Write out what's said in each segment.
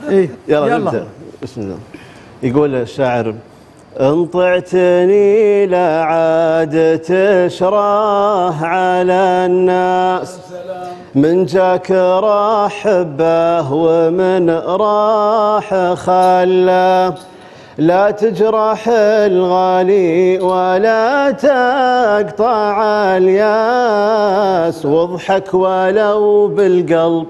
إيه يلا نبدأ. بسم الله. يقول الشاعر: انطعتني لا عاد تشراه على الناس، من جاك راح حبه ومن راح خلاه، لا تجرح الغالي ولا تقطع الياس، واضحك ولو بالقلب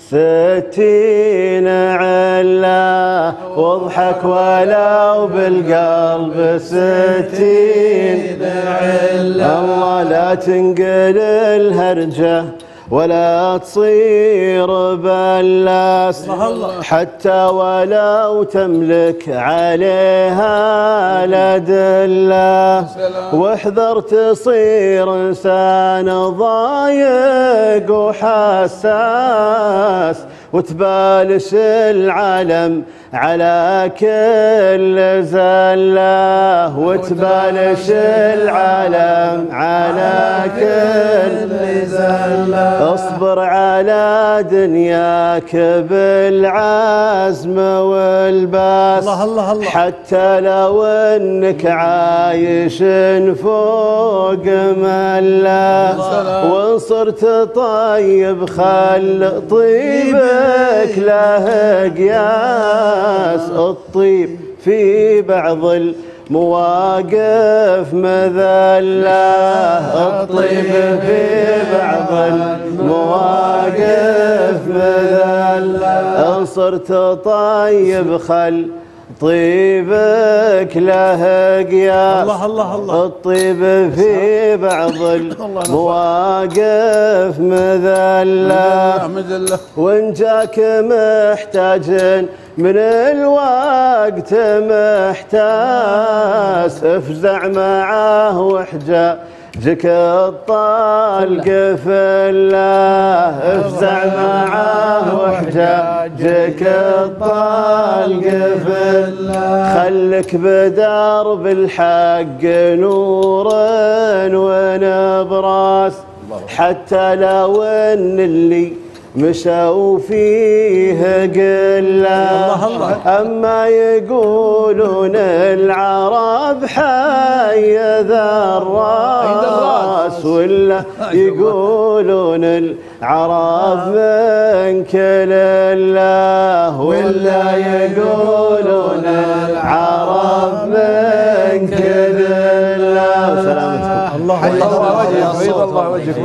60 علة، واضحك ولو بالقلب 60 علة. الله لا تنقل الهرجة ولا تصير بلاس، حتى ولو تملك عليها الأدلة، واحذر تصير إنسان ضايق وحساس، وتبالش العلم على كل زلة، وتبالش العلم على كل زلة. اصبر على دنياك بالعزم والباس، حتى لو انك عايش فوق ملا، وان صرت طيب خل طيبك له قياس، الطيب في بعض المواقف مذلة، الطيب في بعض المواقف مذلة، ان صرت طيب خل طيبك له قياس. الطيب في بعض المواقف مذلة، وان جاك محتاج من الوقت محتاس، افزع معه واحجاجك الطلق في الله، افزع معه واحجاجك الطلق في الله، خلك بدرب الحق نورا ونبراس، حتى لو ان اللي مشوا فيه قلة، أما يقولون العرب حي ذا الراس، ولا يقولون العرب من كل الله، ولا يقولون العرب من كل الله. سلامتكم. الله